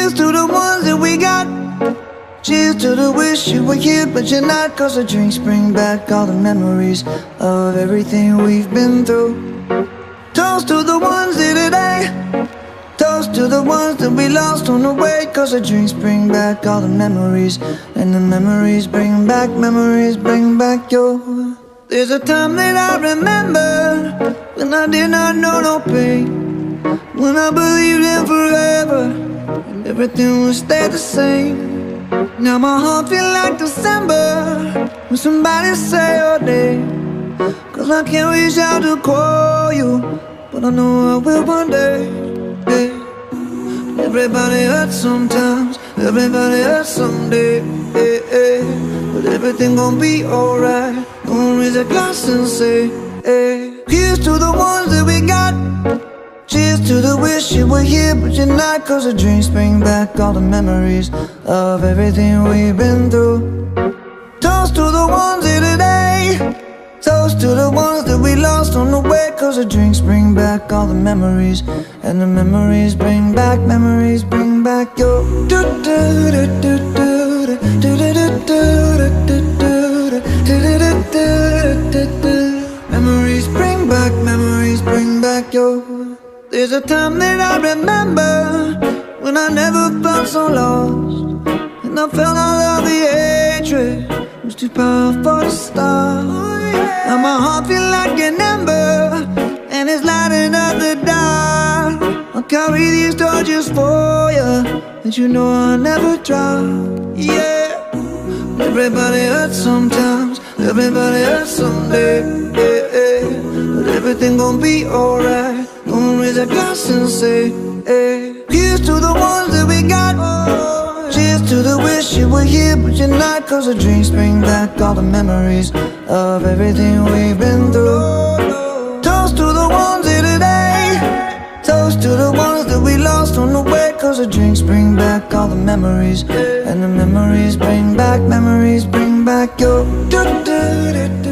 Here's to the ones that we got. Cheers to the wish you were here but you're not, 'cause the drinks bring back all the memories of everything we've been through. Toast to the ones here today. Toast to the ones that we lost on the way, 'cause the drinks bring back all the memories, and the memories bring back your. There's a time that I remember when I did not know no pain, when I believed in forever and everything would stay the same. Now my heart feel like December when somebody say your name, 'cause I can't reach out to call you, but I know I will one day. Yeah. Everybody hurts sometimes, everybody hurts someday. Yeah, yeah. But everything gon' be alright. Gonna raise a glass and say, hey. Here's to the ones that we got. Cheers to the wish you were here but you're not, 'cause the drinks bring back all the memories of everything we've been through. Toast to the ones here today. Toast to the ones that we lost on the way, 'cause the drinks bring back all the memories, and the memories bring back your. Memories bring back your. There's a time that I remember when I never felt so lost, and I felt all of the hatred was too powerful to stop. Now my heart feel like an ember, and it's lighting up the dark. I'll carry these torches for you, and you know I'll never drop. Yeah. Everybody hurts sometimes, everybody hurts someday. Yeah, yeah. But everything gon' be alright. Gonna raise a glass and say, hey. Here's to the ones that we got. Cheers to the wish you were here but you're not, 'cause the drinks bring back all the memories of everything we've been through. Toast to the ones here today. Toast to the ones that we lost on the way, 'cause the drinks bring back all the memories, and the memories bring back your.